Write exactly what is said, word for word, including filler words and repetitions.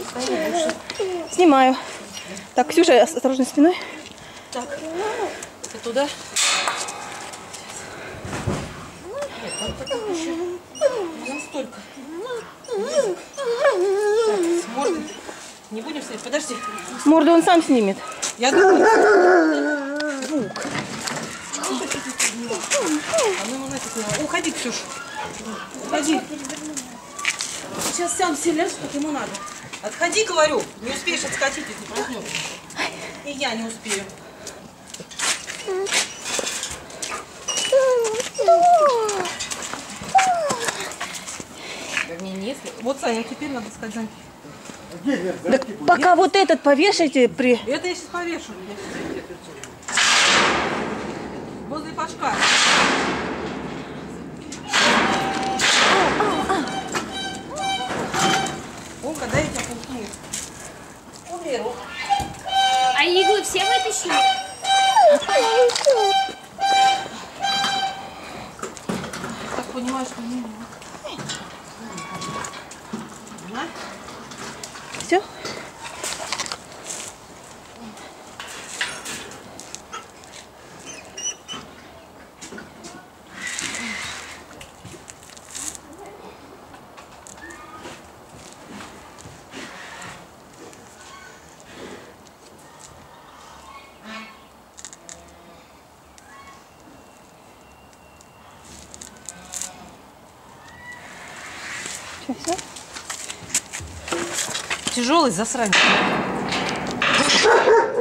Снимаю. Так, Ксюша, осторожно спиной. Так, это туда. Нет, там так еще не настолько. Так, с мордой. Не будем смотреть, подожди. Морду он сам снимет. Я думаю, Звук. а ну ему нафиг не. Уходи, Ксюш. Уходи. Сейчас сам все ляжет, как ему надо. Отходи, говорю. Не успеешь отскочить, если проснешься. И я не успею. Вот, Саня, теперь надо сказать. Так пока вот этот повешайте при... Это я сейчас повешу. Возле пашка. О, когда я тебя пухну. Уберу. А иглы все вытащили? Так понимаю, что не. Все? Что, все? Тяжелый засранец.